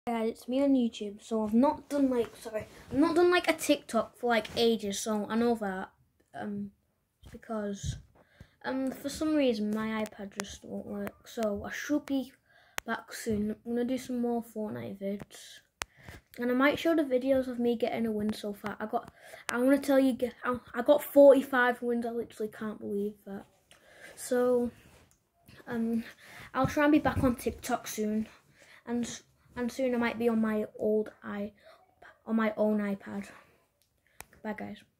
Guys, it's me on YouTube. So I've not done like a TikTok for like ages. So I know that because for some reason my iPad just won't work. So I should be back soon. I'm gonna do some more Fortnite vids, and I might show the videos of me getting a win so far. I want to tell you, I got 45 wins. I literally can't believe that. So I'll try and be back on TikTok soon, and soon I might be on my own iPad. Bye guys.